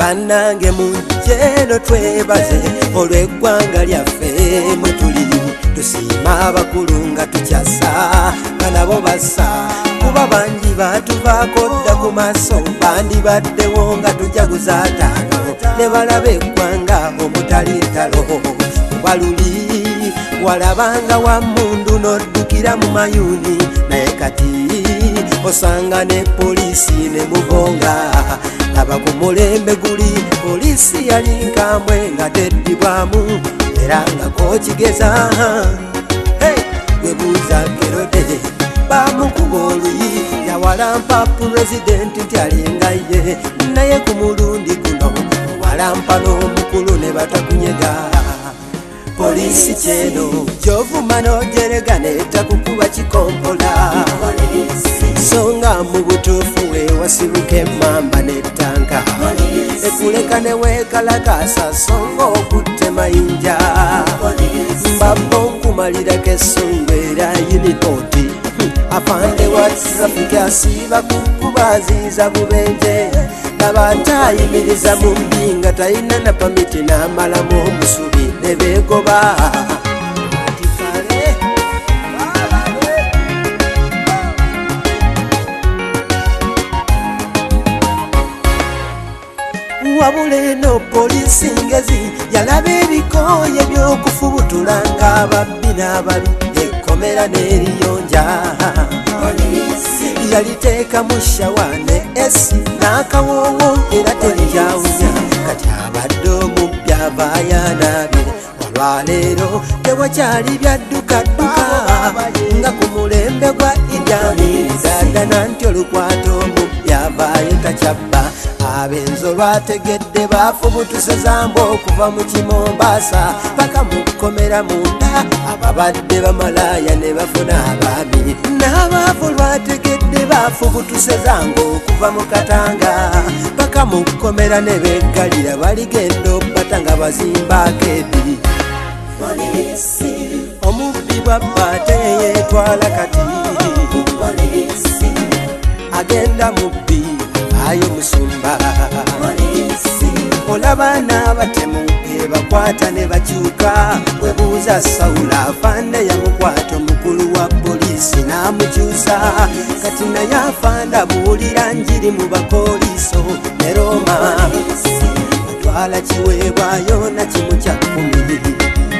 bannange mujjeno twebaze olw'eggwanga lyaffe mwe tuli tusiima abakulu nga tukyasa nga nabo bassa kuba bangi batuvaako dda ku maaso bandibaddewo nga tujaguza ataano ne balaba eggwanga omutali ntalo kuba luli walabanga wa mundu n'oddukira mu mayuuni naye kati osanga ne poliisi ne mubonga laba ku mulembe guli poliisi yali nkambwe nga teddibwamu era nga kokigeza webuuza Kerode bamukuba oluyi yawalampa pulezidenti nti alinga ye naye ku mulundi guno walampa n'omukulu ne batakunyega poliisi kyeno gyovuma n'ogyerega netakukuba kikompola so nga mu butuufu wewasibuka emmamba n'ettanka ekuleka ne weekalakasa so nga okutte mayinja mbabba okumalirako essungu era yinipoti afande wa trafiki asiiba kukubaziiza bubenje laba atayimiriza mu mpinga talina na pamiti n'amalamu omusubi ne beegoba wabula eno poliisi ngezi yalaba ebikooye by'okufubutula ng'ababbi n'ababi ekkomera n'eriyonja yaliteeka mu shawa ne esi n'akawoowo era terikyawunya kati abadde omubbi avaayanabye olwaleero tewakyali byaddukadduka nga ku mulembe gwa Idi zadana nti olukwata omubbi avaayo takyabba abenzo lwategedde bafubutuse zambo okuva mu Kimombasa paka mu kkomera munda ababadde bamalaaya ne bafuna abaami n'abaavu lwategedde bafubutuse zango okuva mu Katanga paka mu kkomera ne beggalira baligenda obbata nga bazimba akeedi omubbi bwabba teyeetwala kati agenda mubbi ayo musumba olaba n'abatemu ebakwata ne bakyuka webuuza Sawula afande yamukwata omukulu wa poliisi n'amukyusa kati naye afanda buulira njiri mu bapoliiso ne Roma atwala kiweebwayo na kimu kya 10.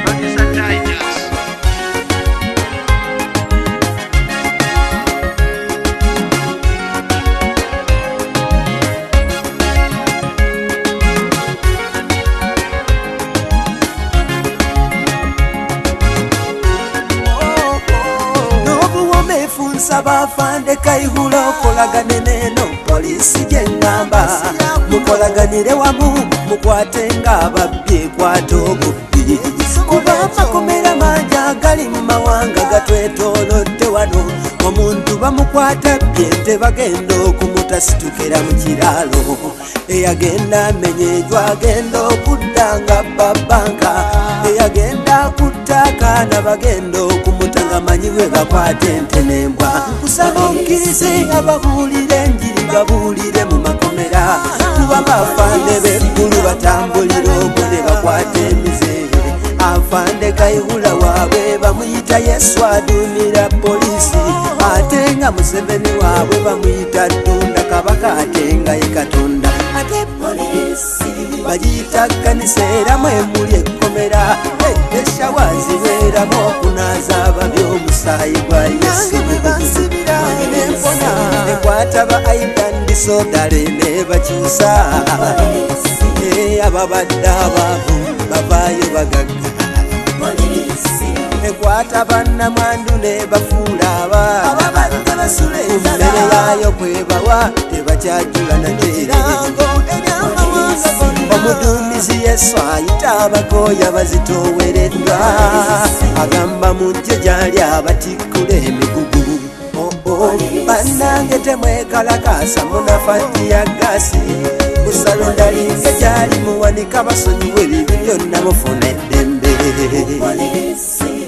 Nsaba afande Kayihura okolagane neno poliisi gyengamba mukolaganire wamu mukwate ng'ababbi ekwata obubbi kuba amakomera mangi agali mu mawanga gatwetoolodde wano omuntu bamukwata bye tebagenda okumutasitukira mu kiraalo eyagenda amenyeejwa agenda okudda nga babbanka eyagenda akutta akaana bagenda okumutanga manyi we bakwata ente n'embwa kusaba okkirize ababuulire enjiri babuulire mu makomera kuba bafande b'eggulu batambulira ogwo ne bakwata emize afande Kayihura waabwe bamuyita Yesu aduumira poliisi ate nga Museveni waabwe bamuyita Ddunda kabaka ate nga ye Katonda ate poliisi bagiyita kkanisa era mwemuli ekkomera eshawa zibeeramu okunaaza ababi omusaayi gwa Yesu nempona ekwata ba Aidan Disodale ne bakyusa ababadde abaavu bavaayo bagagga ekwata bannamwandu ne bafuula kummere yaayo kwebawa tebakyajula najeere omuduumizi Yesu ayita abakooya bazitoowereddwa agamba mujje gyali abatikkula emigugu bannange temwekalakasa munafaddi ya gaasi busalo ndalinge gyali muwanika basonyiwe ebibi byonna mufuna eddembe